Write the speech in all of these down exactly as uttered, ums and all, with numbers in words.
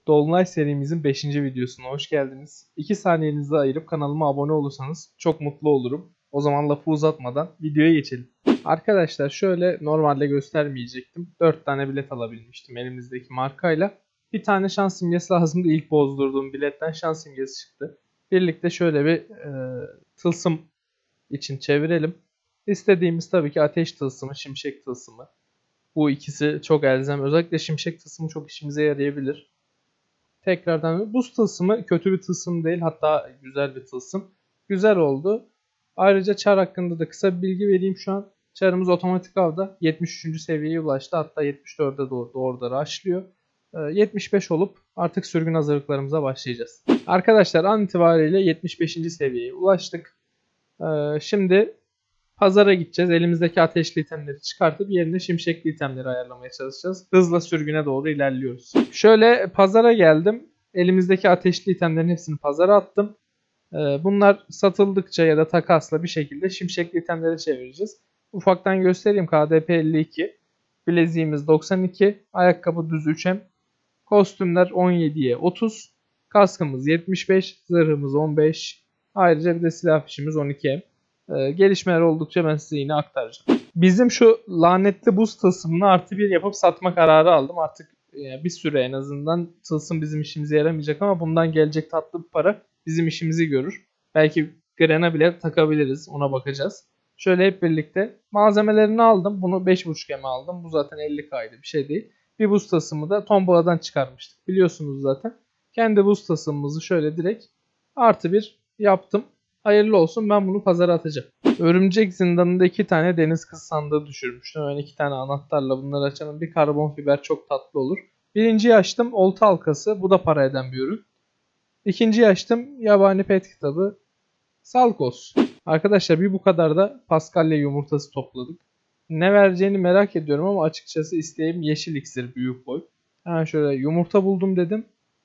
Dolunay serimizin beşinci videosuna hoş geldiniz. iki saniyenizi ayırıp kanalıma abone olursanız çok mutlu olurum. O zaman lafı uzatmadan videoya geçelim. Arkadaşlar şöyle normalde göstermeyecektim. dört tane bilet alabilmiştim elimizdeki markayla. Bir tane şans simgesi lazımdı. İlk bozdurduğum biletten şans simgesi çıktı. Birlikte şöyle bir e, tılsım için çevirelim. İstediğimiz tabii ki ateş tılsımı, şimşek tılsımı. Bu ikisi çok elzem. Özellikle şimşek tılsımı çok işimize yarayabilir. Tekrardan buz tılsımı kötü bir tılsım değil, hatta güzel bir tılsım. Güzel oldu. Ayrıca çar hakkında da kısa bir bilgi vereyim şu an. Çarımız otomatik avda yetmiş üçüncü seviyeye ulaştı. Hatta yetmiş dörde doğru, doğru da rushlıyor. yetmiş beş olup artık sürgün hazırlıklarımıza başlayacağız. Arkadaşlar an itibariyle yetmiş beşinci seviyeye ulaştık. Şimdi pazara gideceğiz. Elimizdeki ateşli itemleri çıkartıp yerine şimşekli itemleri ayarlamaya çalışacağız. Hızla sürgüne doğru ilerliyoruz. Şöyle pazara geldim. Elimizdeki ateşli itemlerin hepsini pazara attım. Bunlar satıldıkça ya da takasla bir şekilde şimşekli itemlere çevireceğiz. Ufaktan göstereyim. K D P elli iki. Bileziğimiz doksan iki. Ayakkabı düz üç M. Kostümler on yediye otuz. Kaskımız yetmiş beş. Zırhımız on beş. Ayrıca bir de silah fişimiz on iki M. Ee, gelişmeler oldukça ben size yine aktaracağım. Bizim şu lanetli buz tılsımını artı bir yapıp satma kararı aldım. Artık yani bir süre en azından tılsım bizim işimize yaramayacak ama bundan gelecek tatlı bir para bizim işimizi görür. Belki Gren'a bile takabiliriz, ona bakacağız. Şöyle hep birlikte malzemelerini aldım. Bunu beş buçuk M'e aldım. Bu zaten elli K'ydı, bir şey değil. Bir buz tılsımı da tomboladan çıkarmıştık. Biliyorsunuz zaten. Kendi buz tılsımımızı şöyle direkt artı bir yaptım. Hayırlı olsun, ben bunu pazara atacağım. Örümcek zindanında iki tane deniz kız sandığı düşürmüştüm. Yani iki tane anahtarla bunları açalım. Bir karbon fiber çok tatlı olur. Birinciyi açtım, olta halkası. Bu da para eden bir ürün. İkinciyi açtım, yabani pet kitabı. Salkos. Arkadaşlar bir bu kadar da Paskalya yumurtası topladık. Ne vereceğini merak ediyorum ama açıkçası isteğim yeşil iksir büyük boy. Hemen şöyle yumurta buldum dedim.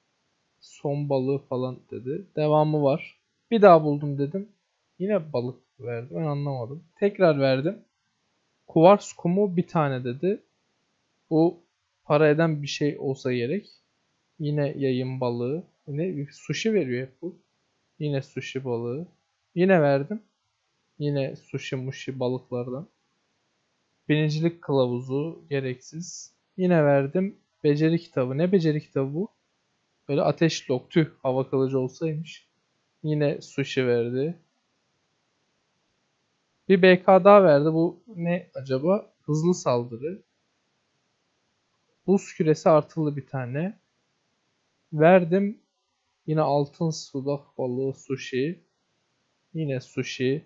Son balığı falan dedi. Devamı var. Bir daha buldum dedim. Yine balık verdi. Ben anlamadım. Tekrar verdim. Kuvars kumu bir tane dedi. Bu para eden bir şey olsa gerek. Yine yayın balığı. Yine sushi veriyor hep bu. Yine sushi balığı. Yine verdim. Yine sushi mushi balıklardan. Birincilik kılavuzu gereksiz. Yine verdim. Beceri kitabı. Ne beceri kitabı bu? Böyle ateş lok. Tüh, hava kılıcı olsaymış. Yine sushi verdi. Bir B K daha verdi. Bu ne acaba? Hızlı saldırı. Buz küresi artılı bir tane. Verdim. Yine altın sudak balığı sushi. Yine sushi.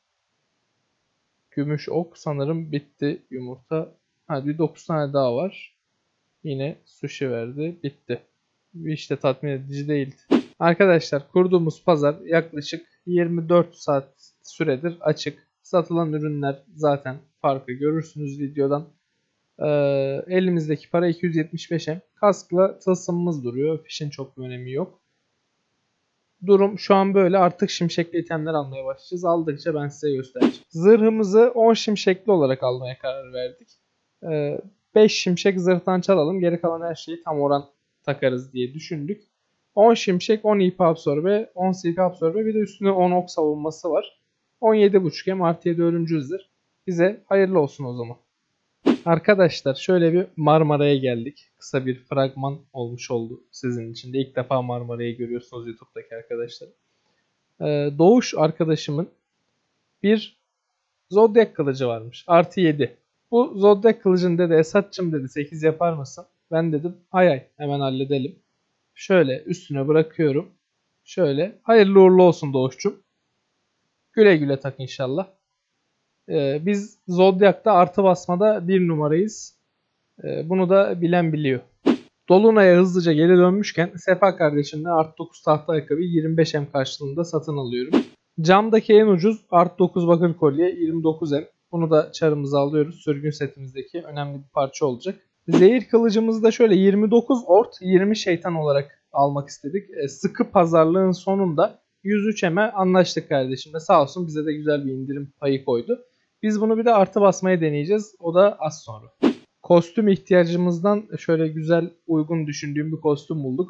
Gümüş ok sanırım bitti yumurta. Hadi dokuz tane daha var. Yine sushi verdi. Bitti. İşte tatmin edici değildi. Arkadaşlar kurduğumuz pazar yaklaşık yirmi dört saat süredir açık. Satılan ürünler zaten farkı görürsünüz videodan. Ee, elimizdeki para iki yüz yetmiş beş M. Kaskla tılsımımız duruyor. Fişin çok bir önemi yok. Durum şu an böyle. Artık şimşekli itemler almaya başlayacağız. Aldıkça ben size göstereceğim. Zırhımızı on şimşekli olarak almaya karar verdik. Ee, beş şimşek zırhtan çalalım. Geri kalan her şeyi tam oran takarız diye düşündük. on şimşek, on E P absorbe, on C P absorbe, bir de üstüne on ok savunması var. on yedi buçuk M artı yedi ölümcül zırh. Bize hayırlı olsun o zaman. Arkadaşlar şöyle bir Marmara'ya geldik. Kısa bir fragman olmuş oldu sizin için de. İlk defa Marmara'yı görüyorsunuz YouTube'daki arkadaşlar. Ee, Doğuş arkadaşımın bir Zodiac kılıcı varmış. Artı yedi. Bu Zodiac kılıcın dedi Esat'cım dedi sekiz yapar mısın? Ben dedim hay hay hemen halledelim. Şöyle üstüne bırakıyorum. Şöyle hayırlı uğurlu olsun Doğuş'cum. Güle güle tak inşallah. Ee, biz Zodiac'ta artı basmada bir numarayız. Ee, bunu da bilen biliyor. Dolunay'a hızlıca geri dönmüşken Sefa kardeşimle artı dokuz tahta ayakkabıyı yirmi beş M karşılığında satın alıyorum. Camdaki en ucuz artı dokuz bakır kolye yirmi dokuz M. Bunu da çarımıza alıyoruz. Sürgün setimizdeki önemli bir parça olacak. Zehir kılıcımızı da şöyle yirmi dokuz ort yirmi şeytan olarak almak istedik. E, sıkı pazarlığın sonunda yüz üç M'e anlaştık kardeşimle. Sağ olsun bize de güzel bir indirim payı koydu. Biz bunu bir de artı basmaya deneyeceğiz. O da az sonra. Kostüm ihtiyacımızdan şöyle güzel uygun düşündüğüm bir kostüm bulduk.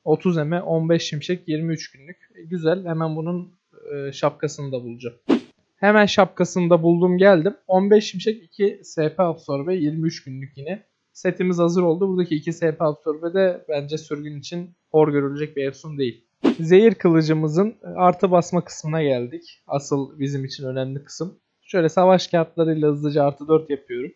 otuz eme, on beş şimşek, yirmi üç günlük. E, güzel. Hemen bunun e, şapkasını da bulacağım. Hemen şapkasını da buldum geldim. on beş şimşek, iki S P absorbe, yirmi üç günlük yine. Setimiz hazır oldu. Buradaki iki S P absorbe de bence sürgün için hor görülecek bir efsun değil. Zehir kılıcımızın artı basma kısmına geldik. Asıl bizim için önemli kısım. Şöyle savaş kağıtlarıyla hızlıca artı dört yapıyorum.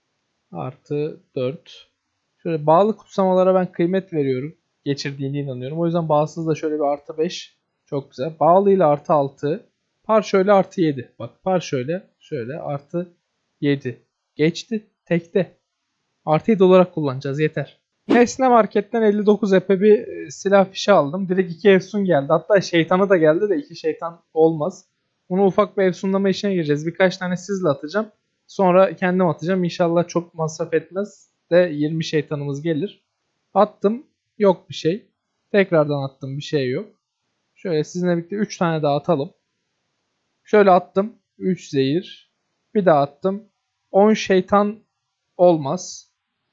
Artı dört. Şöyle bağlı kutsamalara ben kıymet veriyorum. Geçirdiğine inanıyorum. O yüzden bağsız da şöyle bir artı beş. Çok güzel. Bağlı ile artı altı. Par şöyle artı yedi. Bak par şöyle. Şöyle artı yedi. Geçti. Tekte. Artı yedi olarak kullanacağız. Yeter. Nesne marketten elli dokuz epe bir silah fişi aldım. Direkt iki efsun geldi. Hatta şeytanı da geldi de iki şeytan olmaz. Bunu ufak bir efsunlama işine gireceğiz. Birkaç tane sizle atacağım. Sonra kendim atacağım. İnşallah çok masraf etmez de yirmi şeytanımız gelir. Attım. Yok bir şey. Tekrardan attım. Bir şey yok. Şöyle sizinle birlikte üç tane daha atalım. Şöyle attım. üç zehir. Bir daha attım. on şeytan olmaz.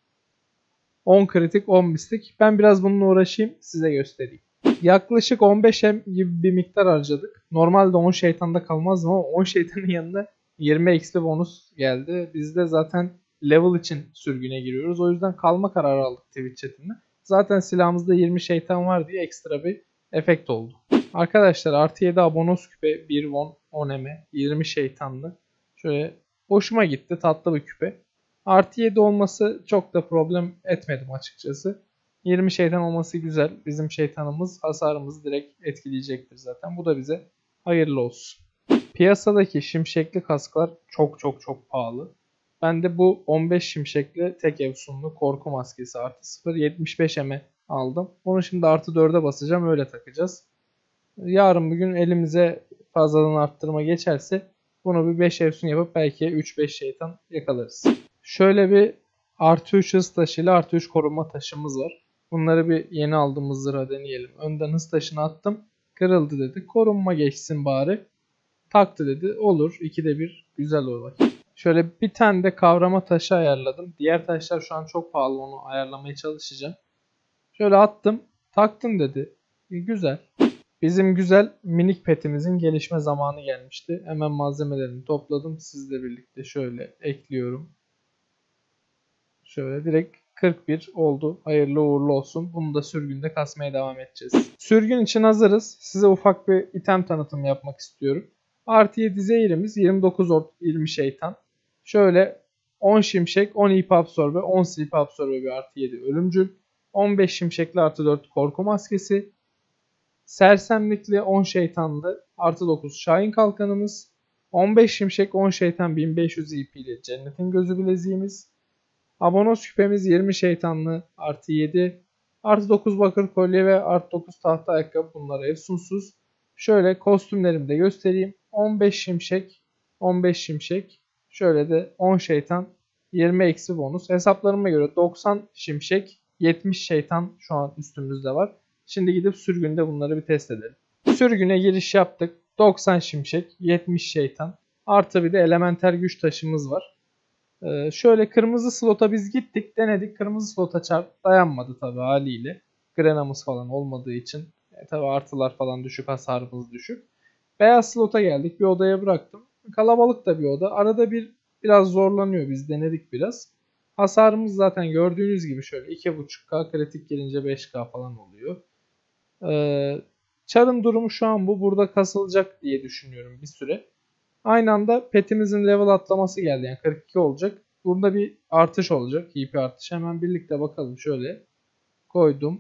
on kritik, on mistik. Ben biraz bununla uğraşayım. Size göstereyim. Yaklaşık on beş em gibi bir miktar harcadık. Normalde on şeytanda kalmazdım ama on şeytanın yanında yirmi eksi bonus geldi. Biz de zaten level için sürgüne giriyoruz. O yüzden kalma kararı aldık Twitch chatinde. Zaten silahımızda yirmi şeytan var diye ekstra bir efekt oldu. Arkadaşlar artı yedi abonos küpe, bir won, on eme, yirmi şeytanlı. Şöyle hoşuma gitti, tatlı bir küpe. Artı yedi olması çok da problem etmedim açıkçası. yirmi şeytan olması güzel. Bizim şeytanımız hasarımızı direkt etkileyecektir zaten. Bu da bize hayırlı olsun. Piyasadaki şimşekli kasklar çok çok çok pahalı. Ben de bu on beş şimşekli tek efsunlu korku maskesi artı sıfır yetmiş beş eme aldım. Onu şimdi artı dörde basacağım, öyle takacağız. Yarın bugün elimize fazladan arttırma geçerse bunu bir beş efsun yapıp belki üç beş şeytan yakalarız. Şöyle bir artı üç hız taşı ile artı üç koruma taşımız var. Bunları bir yeni aldığımız zırha deneyelim. Önden hız taşını attım. Kırıldı dedi. Korunma geçsin bari. Taktı dedi. Olur. ikide bir güzel olay. Şöyle bir tane de kavrama taşı ayarladım. Diğer taşlar şu an çok pahalı. Onu ayarlamaya çalışacağım. Şöyle attım. Taktım dedi. Güzel. Bizim güzel minik petimizin gelişme zamanı gelmişti. Hemen malzemelerini topladım. Sizle birlikte şöyle ekliyorum. Şöyle direkt kırk bir oldu. Hayırlı uğurlu olsun. Bunu da sürgünde kasmaya devam edeceğiz. Sürgün için hazırız. Size ufak bir item tanıtımı yapmak istiyorum. Artı yedi zehirimiz, yirmi dokuz ort, yirmi şeytan. Şöyle on şimşek, on ip absorbe, on slip absorbe bir artı yedi ölümcül. on beş şimşekli artı dört korku maskesi. Sersemlikli on şeytanlı artı dokuz şahin kalkanımız. on beş şimşek, on şeytan, bin beş yüz ip ile cennetin gözü bileziğimiz. Abonos küpemiz yirmi şeytanlı artı yedi. Artı dokuz bakır kolye ve artı dokuz tahta ayakkabı, bunlar efsunsuz. Şöyle kostümlerimi de göstereyim. on beş şimşek, on beş şimşek. Şöyle de on şeytan, yirmi eksi bonus. Hesaplarıma göre doksan şimşek, yetmiş şeytan şu an üstümüzde var. Şimdi gidip sürgünde bunları bir test edelim. Sürgüne giriş yaptık. doksan şimşek, yetmiş şeytan. Artı bir de elementer güç taşımız var. Ee, şöyle kırmızı slota biz gittik, denedik. Kırmızı slota çarp dayanmadı tabi haliyle. Grenamız falan olmadığı için. E, tabi artılar falan düşük, hasarımız düşük. Beyaz slota geldik, bir odaya bıraktım. Kalabalık da bir oda. Arada bir biraz zorlanıyor, biz denedik biraz. Hasarımız zaten gördüğünüz gibi şöyle iki buçuk K, kritik gelince beş K falan oluyor. Ee, Çarın durumu şu an bu. Burada kasılacak diye düşünüyorum bir süre. Aynı anda petimizin level atlaması geldi. Yani kırk iki olacak. Burada bir artış olacak. H P artışı. Hemen birlikte bakalım. Şöyle koydum.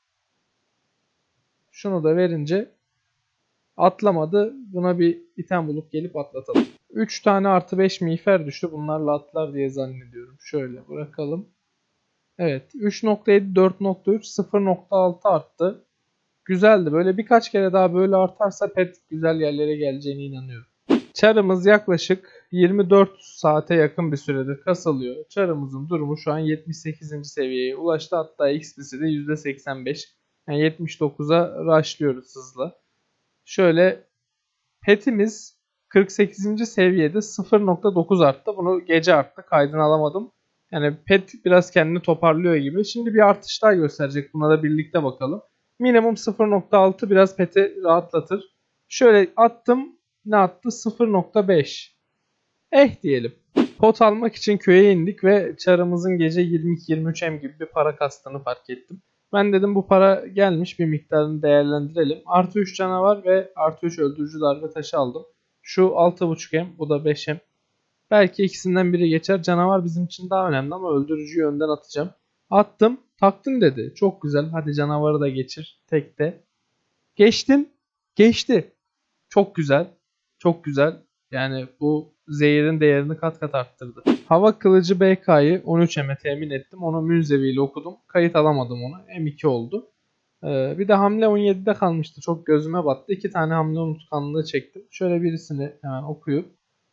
Şunu da verince atlamadı. Buna bir item bulup gelip atlatalım. üç tane artı beş miğfer düştü. Bunlarla atlar diye zannediyorum. Şöyle bırakalım. Evet. üç nokta yedi, dört nokta üç, sıfır nokta altı arttı. Güzeldi. Böyle birkaç kere daha böyle artarsa pet güzel yerlere geleceğine inanıyorum. Çarımız yaklaşık yirmi dört saate yakın bir süredir kasılıyor. Çarımızın durumu şu an yetmiş sekizinci seviyeye ulaştı. Hatta X P'si de yüzde seksen beş. Yani yetmiş dokuza rushlıyoruz hızla. Şöyle petimiz kırk sekizinci seviyede sıfır nokta dokuz arttı. Bunu gece arttı. Kaydını alamadım. Yani pet biraz kendini toparlıyor gibi. Şimdi bir artış daha gösterecek. Buna da birlikte bakalım. Minimum sıfır nokta altı biraz peti rahatlatır. Şöyle attım. Ne attı? sıfır nokta beş. Eh diyelim. Pot almak için köye indik ve çarımızın gece yirmi iki yirmi üç M gibi bir para kastığını fark ettim. Ben dedim bu para gelmiş, bir miktarını değerlendirelim. Artı üç canavar ve artı üç öldürücü darbe taşı aldım. Şu altı buçuk M, bu da beş M. Belki ikisinden biri geçer. Canavar bizim için daha önemli ama öldürücüyü önden atacağım. Attım. Taktın dedi. Çok güzel. Hadi canavarı da geçir. Tekte. Geçtim. Geçti. Çok güzel. Çok güzel. Yani bu zehirin değerini kat kat arttırdı. Hava kılıcı B K'yı on üç M'e temin ettim. Onu Münzevi ile okudum. Kayıt alamadım onu. M iki oldu. Ee, bir de hamle on yedide kalmıştı. Çok gözüme battı. İki tane hamle unutkanlığı çektim. Şöyle birisini hemen okuyup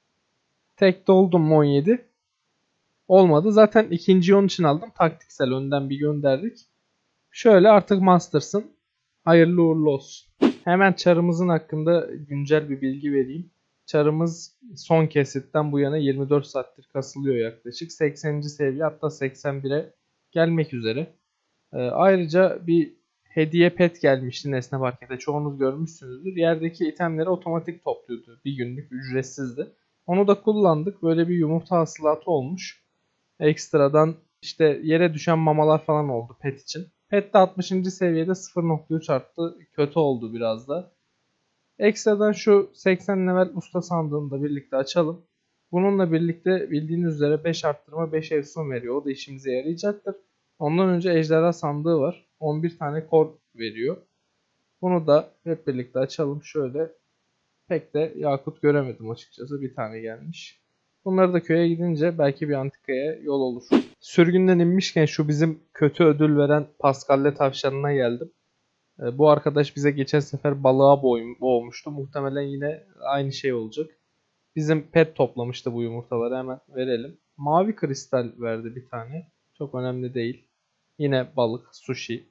tek doldum mu on yedi. Olmadı. Zaten ikinciyi onun için aldım. Taktiksel önden bir gönderdik. Şöyle artık mastersın. Hayırlı uğurlu olsun. Hemen çarımızın hakkında güncel bir bilgi vereyim. Çarımız son kesitten bu yana yirmi dört saattir kasılıyor yaklaşık. sekseninci seviye, hatta seksen bire gelmek üzere. Ee, ayrıca bir hediye pet gelmişti Nesne Market'e. Çoğunuz görmüşsünüzdür. Yerdeki itemleri otomatik topluyordu. Bir günlük ücretsizdi. Onu da kullandık. Böyle bir yumurta hasılatı olmuş. Ekstradan işte yere düşen mamalar falan oldu pet için. Pet de altmışıncı seviyede sıfır nokta üç arttı. Kötü oldu biraz da. Ekstradan şu seksen level usta sandığını da birlikte açalım. Bununla birlikte bildiğiniz üzere beş arttırma beş efsun veriyor. O da işimize yarayacaktır. Ondan önce ejderha sandığı var. on bir tane kor veriyor. Bunu da hep birlikte açalım. Şöyle pek de yakut göremedim açıkçası. Bir tane gelmiş. Bunları da köye gidince belki bir antikaya yol olur. Sürgünden inmişken şu bizim kötü ödül veren Pascalle tavşanına geldim. Bu arkadaş bize geçen sefer balığa boğmuştu. Muhtemelen yine aynı şey olacak. Bizim pet toplamıştı bu yumurtaları, hemen verelim. Mavi kristal verdi bir tane. Çok önemli değil. Yine balık, sushi.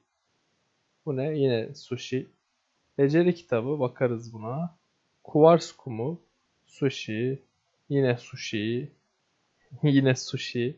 Bu ne? Yine sushi. Beceri kitabı, bakarız buna. Kuvars kumu, sushi. Yine sushi. Yine sushi.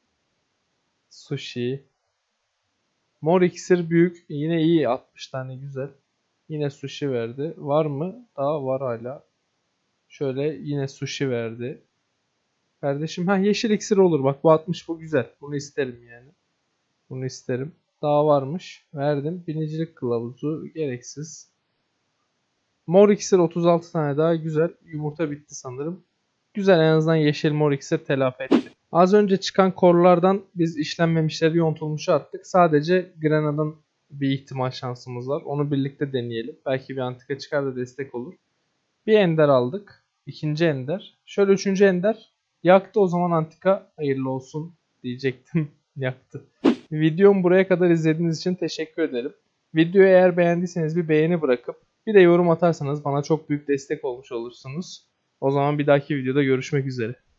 Sushi. Mor iksir büyük. Yine iyi. altmış tane güzel. Yine sushi verdi. Var mı? Daha var hala. Şöyle yine sushi verdi. Kardeşim ha yeşil iksir olur. Bak bu altmış, bu güzel. Bunu isterim yani. Bunu isterim. Daha varmış. Verdim. Binicilik kılavuzu. Gereksiz. Mor iksir otuz altı tane daha güzel. Yumurta bitti sanırım. Güzel, en azından yeşil mor iksir telafi etti. Az önce çıkan korlardan biz işlenmemişleri yontulmuşu attık. Sadece Grenad'ın bir ihtimal şansımız var. Onu birlikte deneyelim. Belki bir antika çıkar da destek olur. Bir ender aldık. İkinci ender. Şöyle üçüncü ender. Yaktı, o zaman antika hayırlı olsun diyecektim. Yaktı. Videomu buraya kadar izlediğiniz için teşekkür ederim. Videoyu eğer beğendiyseniz bir beğeni bırakıp bir de yorum atarsanız bana çok büyük destek olmuş olursunuz. O zaman bir dahaki videoda görüşmek üzere.